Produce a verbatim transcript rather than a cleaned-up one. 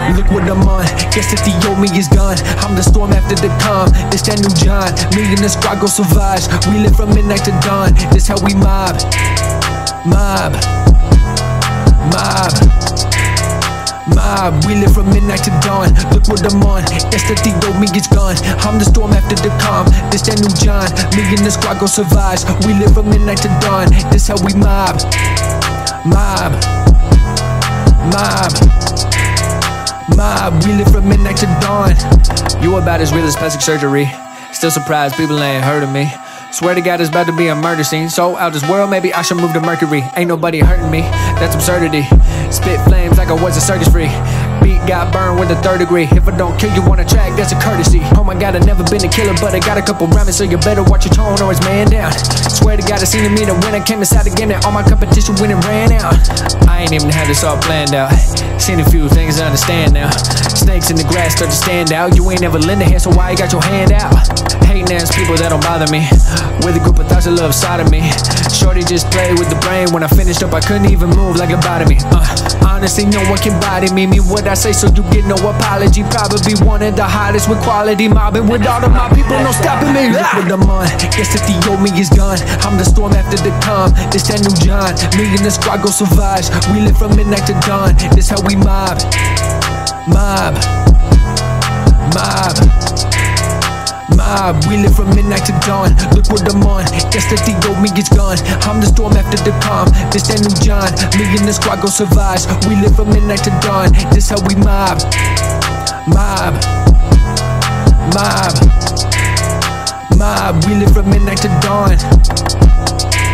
Look what I'm on, guess that the old me is gone. I'm the storm after the calm, this that new John. Me and the squad go survive, we live from midnight to dawn. This how we mob, mob, mob, mob. We live from midnight to dawn. Look what I'm on, guess that the old me is gone. I'm the storm after the calm, this that new John. Me and the squad go survive, we live from midnight to dawn. This how we mob, mob, mob, mob. We live from midnight to dawn. You about as real as plastic surgery. Still surprised people ain't heard of me. Swear to God it's about to be a murder scene. So out this world maybe I should move to Mercury. Ain't nobody hurting me, that's absurdity. Spit flames like I was a circus freak. Beat got burned with a third degree. If I don't kill you on a track, that's a courtesy. Oh my God, I never been a killer, but I got a couple rhymes, so you better watch your tone or it's man down. Swear to God I seen me the when I came inside again and all my competition when it ran out. I ain't even had this all planned out. Seen a few things I understand now. Snakes in the grass start to stand out. You ain't never lend a hand, so why you got your hand out? Hating ass people that don't bother me. With a group of thoughts that love sodomy. Shorty just played with the brain. When I finished up I couldn't even move like a lobotomy. uh, Honestly no one can body me. Me what I say so you get no apology. Probably one of the hottest with quality. Mobbing with all of my people, no stopping me. Look what I'm on, guess that the old me is gone. I'm the storm after the calm, this that new John. Me and the squad go survive, we live from midnight to dawn. This how we mob, mob, mob, mob. We live from midnight to dawn. Look what I'm on, guess that the old me is gone. I'm the storm after the calm, this that new John. Me and the squad go survive, we live from midnight to dawn. This how we mob, mob, mob, mob. We live from midnight to dawn.